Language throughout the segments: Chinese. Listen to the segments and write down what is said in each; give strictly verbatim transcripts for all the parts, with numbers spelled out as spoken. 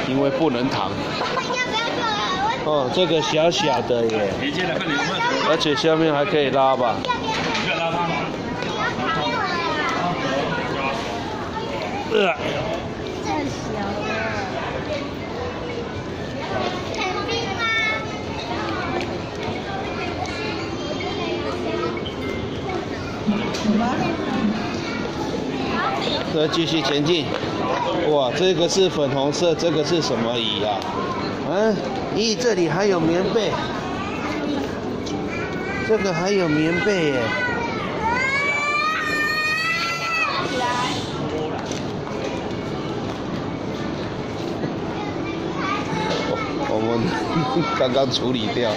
因为不能躺。哦，这个小小的耶，而且下面还可以拉吧？呃， 太小了。 再继续前进。哇，这个是粉红色，这个是什么椅啊？嗯，咦，这里还有棉被，这个还有棉被耶。我们刚刚处理掉。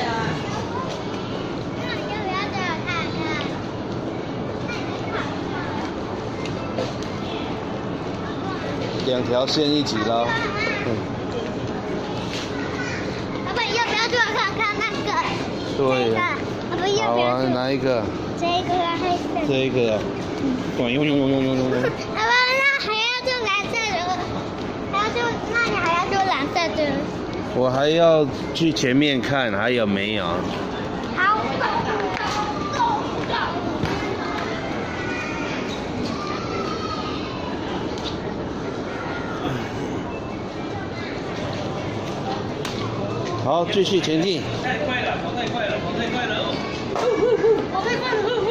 两条线一起捞。嗯。 爸爸要不要做看看那个？ 对。 爸爸要不要？ 好啊，哪一个？ 这个还是？ 这一个。哇，用用用用用用用。 爸爸，那还要做蓝色的，还要做，那你还要做蓝色的？ 我还要去前面看，还有没有？ 好。 好，继续前进。 太快了，跑太快了，跑太快了哦！ 跑太快了！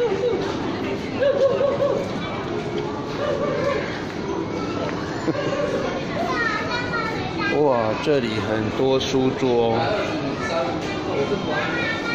哇，这里很多书桌。